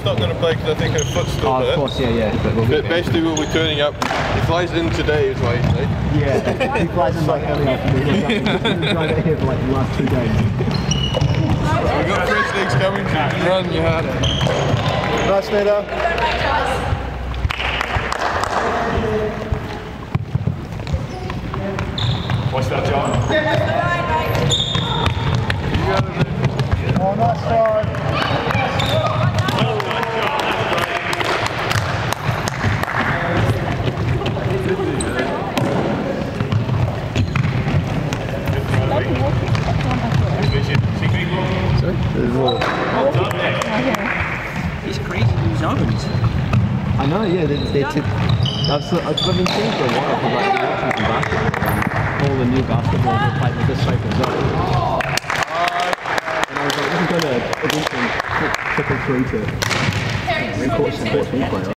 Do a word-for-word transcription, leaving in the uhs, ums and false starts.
not going to play because I think her foot's still oh, there. Of course, yeah, yeah. But, we'll but basically we'll be turning up. He flies in today is why, right? Yeah, he flies in like early afternoon. He's been driving here for like the last two days. We've got fresh legs coming, so you can run, you had it. Nice, Nita. Watch that, John. You got it. Oh, nice start. He's crazy in his ovens. I know, yeah, they, they took, I've, I've been seeing for a while because like, you're watching some basketball and all the new basketball they're playing with this type of zone. And I was like, this is going to eventually trickle through to reinforce support player.